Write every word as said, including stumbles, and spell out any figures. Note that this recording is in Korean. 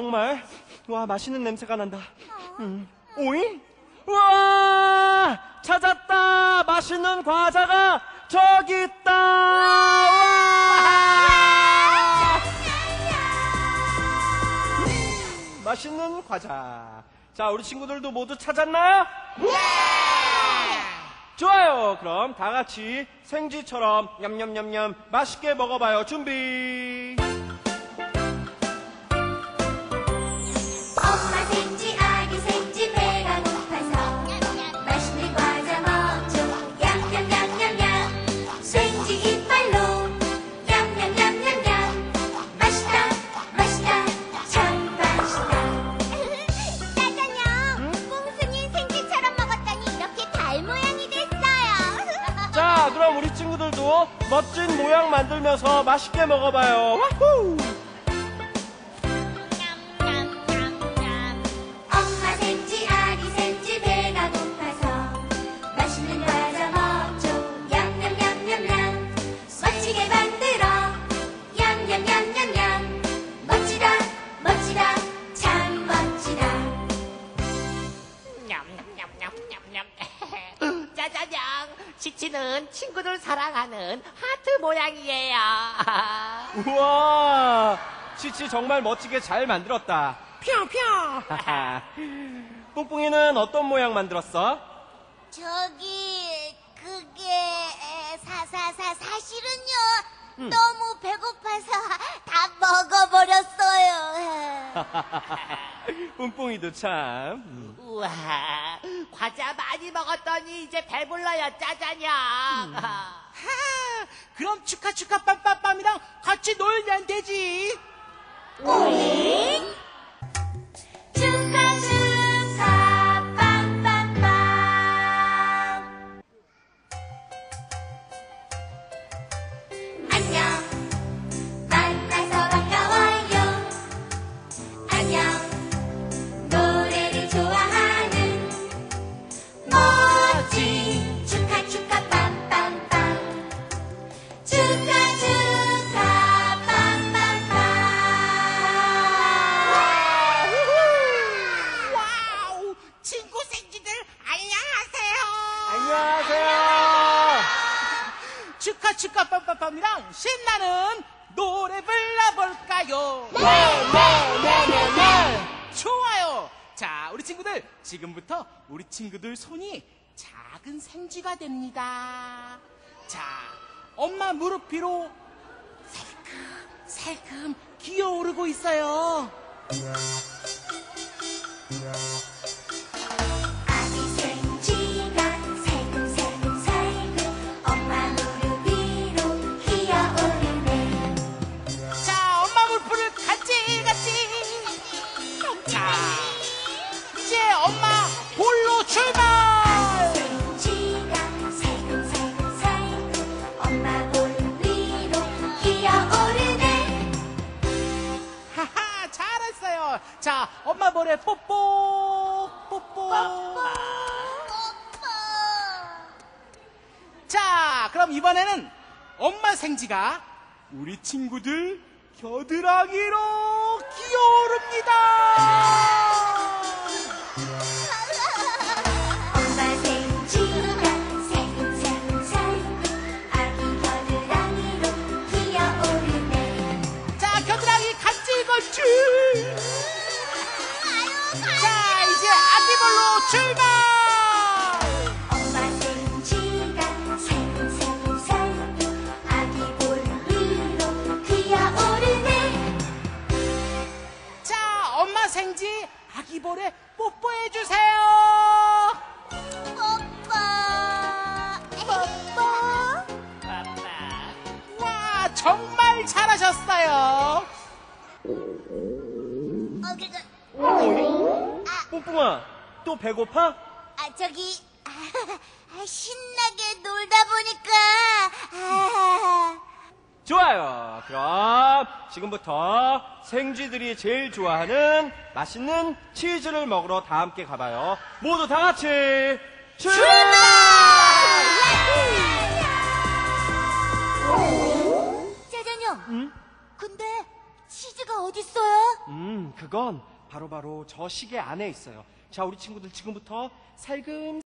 정말 와 맛있는 냄새가 난다. 음. 오잉? 우와! 찾았다! 맛있는 과자가 저기 있다! 와! 음, 맛있는 과자. 자, 우리 친구들도 모두 찾았나요? 네! 좋아요. 그럼 다 같이 생쥐처럼 냠냠냠냠 맛있게 먹어봐요. 준비. 엄마 생쥐 아기 생쥐 배가 고파서 맛있는 과자 먹죠. 냠냠냠냠냠 생쥐 이빨로 냠냠냠냠냠 맛있다 맛있다 참 맛있다. 짜장면 뽕순이 생쥐처럼 먹었더니 이렇게 달 모양이 됐어요. 자, 그럼 우리 친구들도 멋진 모양 만들면서 맛있게 먹어봐요. 와후! 엄마 생쥐 아기 생쥐 배가 고파서 맛있는 과자 먹죠. 냠냠냠냠냠 멋지게 만들어 냠냠냠냠냠 멋지다 멋지다 참 멋지다. 냠냠냠냠냠. 짜자냥. 치치는 친구들 사랑하는 하트 모양이에요. 우와! 치치 정말 멋지게 잘 만들었다. 뿅뿅! 뿡뿡이는 어떤 모양 만들었어? 저기 그게 사사사 사실은요 음. 너무 배고파서 다 먹어버렸어요. 뿡뿡이도 참. 우와, 과자 많이 먹었더니 이제 배불러요, 짜자냥. 음. 하, 그럼 축하 축하 빰빰빰이랑 같이 놀면 되지. 오잉? 축하 축하 빰빰빰. 안녕 만나서 반가워요. 안녕 노래를 좋아하는 멋진 축하 축하 빰빰빰. 축하 축하 빰빰빰. 와우, 친구 생쥐들 안녕하세요. 안녕하세요. 축하 축하 빰빰빰이랑 신나는 노래 불러볼까요? 네, 네, 네, 네, 네. 좋아요. 자, 우리 친구들 지금부터 우리 친구들 손이 작은 생쥐가 됩니다. 자, 엄마 무릎 위로 살금살금 기어오르고 있어요. 아기 생쥐가 살금살금살금 엄마 무릎 위로 기어오르네. 자, 엄마 무릎을 같이 같이. 자, 이제 엄마 볼로 출발. 생쥐가 살금살금살금 엄마 무릎 위로 기어오르네. 하하, 잘했어요. 자, 엄마 볼에 뽀뽀 뽀뽀. 자, 그럼 이번에는 엄마 생쥐가 우리 친구들 겨드랑이로 기어오릅니다. 엄마 생쥐가 살금살금살금 아기 겨드랑이로 기어오르네. 자, 겨드랑이 간질간질. 자, 이제 아기볼로 출발. 엄마 생쥐가 살금살금살금 아기 볼 위로 기어오르네. 자, 엄마 생쥐 아기볼에 뽀뽀해 주세요. 뽀뽀 뽀뽀. 와, 정말 잘하셨어요. 어, 그, 그, 오잉? 뿡뿡아, 또 배고파? 아, 저기, 아, 아, 신나게 놀다 보니까, 아, 좋아요. 그럼 지금부터 생쥐들이 제일 좋아하는 맛있는 치즈를 먹으러 다 함께 가봐요. 모두 다 같이 출발! 짜장형, 응? 근데 치즈가 시계가 어딨어요? 음, 그건 바로바로 저 시계 안에 있어요. 자, 우리 친구들 지금부터 살금